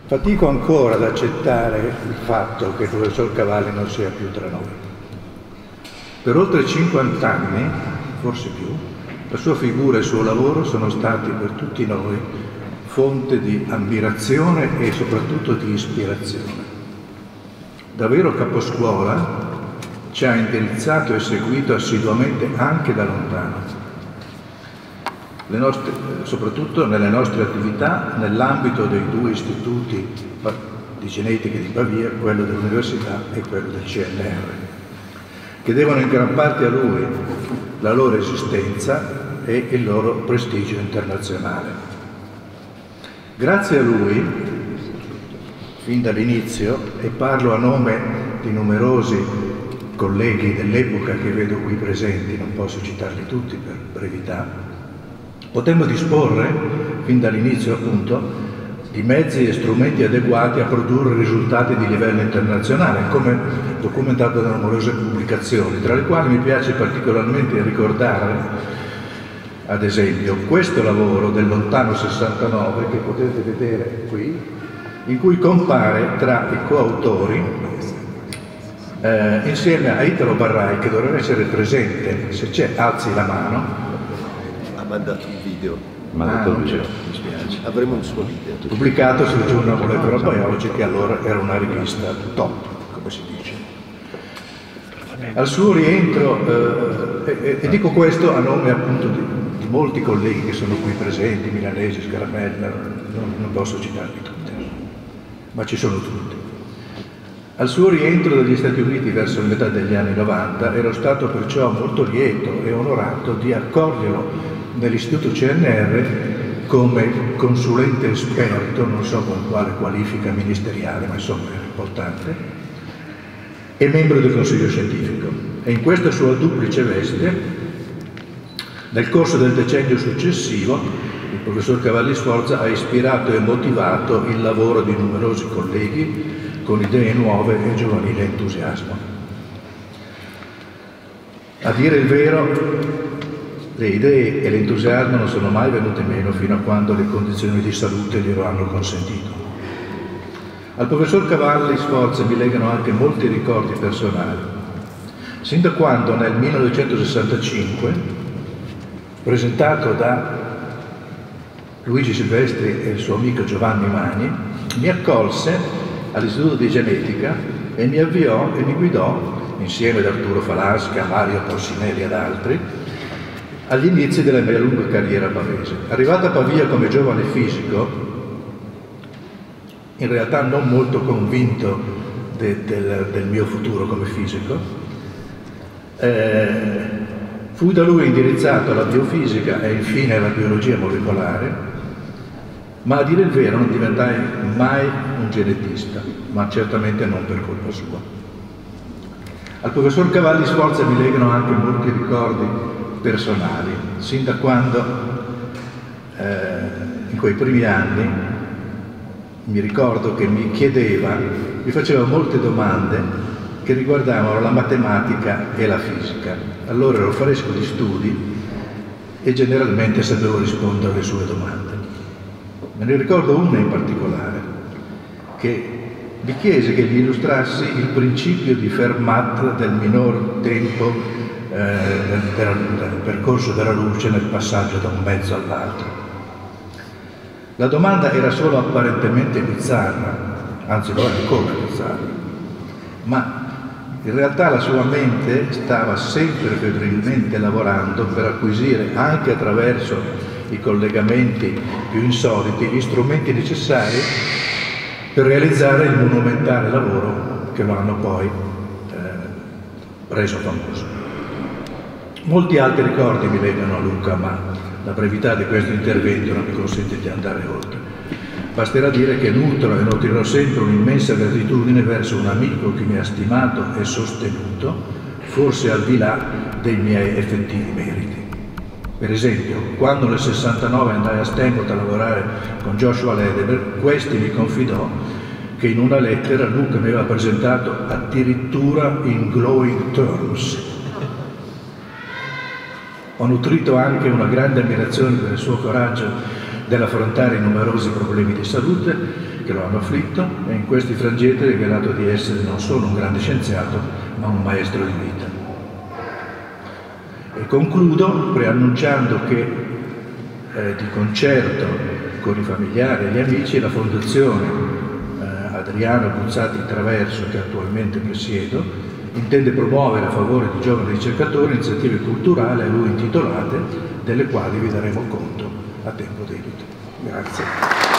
Fatico ancora ad accettare il fatto che il professor Cavalli non sia più tra noi. Per oltre 50 anni, forse più, la sua figura e il suo lavoro sono stati per tutti noi fonte di ammirazione e soprattutto di ispirazione. Da vero caposcuola ci ha indirizzato e seguito assiduamente anche da lontano, soprattutto nelle nostre attività nell'ambito dei due istituti di genetica di Pavia, quello dell'università e quello del CNR, che devono in gran parte a lui la loro esistenza e il loro prestigio internazionale. Grazie a lui, fin dall'inizio, e parlo a nome di numerosi colleghi dell'epoca che vedo qui presenti, non posso citarli tutti per brevità, potemmo disporre, fin dall'inizio appunto, di mezzi e strumenti adeguati a produrre risultati di livello internazionale, come documentato da numerose pubblicazioni, tra le quali mi piace particolarmente ricordare, ad esempio, questo lavoro del lontano 69, che potete vedere qui, in cui compare tra i coautori, insieme a Italo Barrai, che dovrebbe essere presente, se c'è alzi la mano. Ha mandato un video. Non c'è, mi spiace. Avremo un suo video. Pubblicato sul giornale Molecular Biology, che allora era una rivista top, come si dice. Al suo rientro, e dico questo a nome appunto di molti colleghi che sono qui presenti, Milanesi, Scaramella, non posso citarli tutti, ma ci sono tutti. Al suo rientro dagli Stati Uniti verso la metà degli anni 90 ero stato perciò molto lieto e onorato di accoglierlo nell'istituto CNR come consulente esperto, non so con quale qualifica ministeriale, ma insomma era importante, e membro del consiglio scientifico. E in questa sua duplice veste, nel corso del decennio successivo, il professor Cavalli Sforza ha ispirato e motivato il lavoro di numerosi colleghi con idee nuove e giovanile entusiasmo. A dire il vero, le idee e l'entusiasmo non sono mai venute meno fino a quando le condizioni di salute glielo hanno consentito. Al professor Cavalli Sforza mi legano anche molti ricordi personali. Sin da quando nel 1965, presentato da Luigi Silvestri e il suo amico Giovanni Magni, mi accolse all'Istituto di Genetica e mi avviò e mi guidò, insieme ad Arturo Falasca, Mario Porcinelli ed altri, agli inizi della mia lunga carriera pavese. Arrivato a Pavia come giovane fisico, in realtà non molto convinto del mio futuro come fisico, fui da lui indirizzato alla biofisica e infine alla biologia molecolare, ma a dire il vero non diventai mai un genetista, ma certamente non per colpa sua. Al professor Cavalli Sforza mi legano anche molti ricordi personali, sin da quando in quei primi anni mi ricordo che mi faceva molte domande che riguardavano la matematica e la fisica. Allora ero fresco di studi e generalmente sapevo rispondere alle sue domande. Me ne ricordo una in particolare, che mi chiese che gli illustrassi il principio di Fermat del minor tempo del percorso della luce nel passaggio da un mezzo all'altro. La domanda era solo apparentemente bizzarra, anzi lo era ancora bizzarra, ma in realtà la sua mente stava sempre febbrilmente lavorando per acquisire, anche attraverso i collegamenti più insoliti, gli strumenti necessari per realizzare il monumentale lavoro che lo hanno poi reso famoso. Molti altri ricordi mi legano a Luca, ma la brevità di questo intervento non mi consente di andare oltre. Basterà dire che nutro e nutrirò sempre un'immensa gratitudine verso un amico che mi ha stimato e sostenuto, forse al di là dei miei effettivi meriti. Per esempio, quando nel 69 andai a Stanford a lavorare con Joshua Lederer, questi mi confidò che in una lettera Luca mi aveva presentato addirittura in glowing terms. Ho nutrito anche una grande ammirazione per il suo coraggio nell'affrontare i numerosi problemi di salute che lo hanno afflitto e in questi frangenti ha rivelato di essere non solo un grande scienziato, ma un maestro di vita. E concludo preannunciando che di concerto con i familiari e gli amici la Fondazione Adriano Buzzati Traverso, che attualmente presiedo, intende promuovere a favore di giovani ricercatori iniziative culturali a lui intitolate, delle quali vi daremo conto a tempo debito. Grazie.